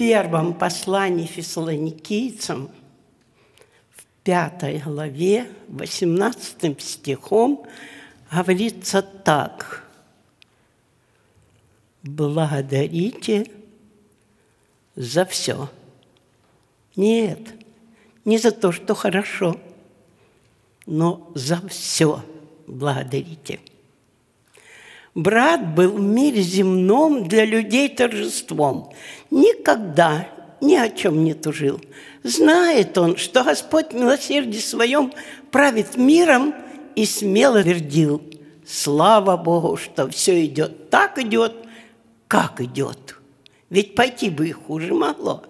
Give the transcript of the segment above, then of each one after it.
первом послании фессалоникийцам, в 5 главе, 18 стихом, говорится так: «Благодарите за все». Нет, не за то, что хорошо, но за все благодарите. Брат был в мире земном для людей торжеством. Никогда ни о чем не тужил. Знает он, что Господь в милосердии своем правит миром, и смело твердил: слава Богу, что все идет так идет, как идет. Ведь пойти бы и хуже могло.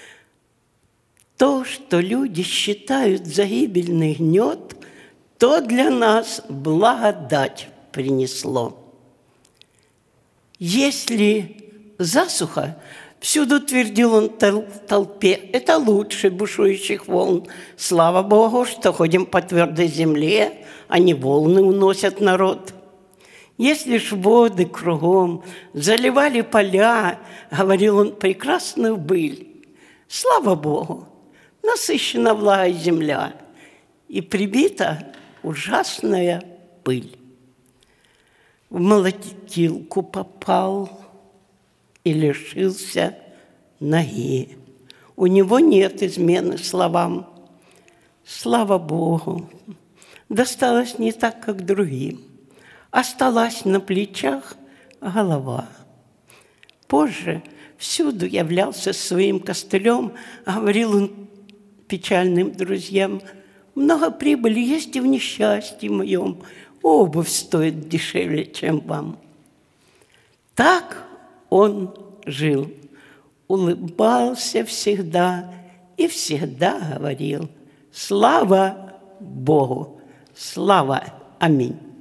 То, что люди считают за гибельный гнет, то для нас благодать принесло. Если засуха, всюду твердил он в толпе, это лучше бушующих волн. Слава Богу, что ходим по твердой земле, а не волны уносят народ. Если ж воды кругом заливали поля, говорил он, прекрасную быль. Слава Богу, насыщена влагой земля, и прибита ужасная пыль. В молотилку попал и лишился ноги. У него нет измены словам. Слава Богу, досталось не так, как другим. Осталась на плечах голова. Позже всюду являлся своим костылем, говорил он печальным друзьям: много прибыли есть и в несчастье моем, обувь стоит дешевле, чем вам. Так он жил, улыбался всегда и всегда говорил: слава Богу, слава, аминь.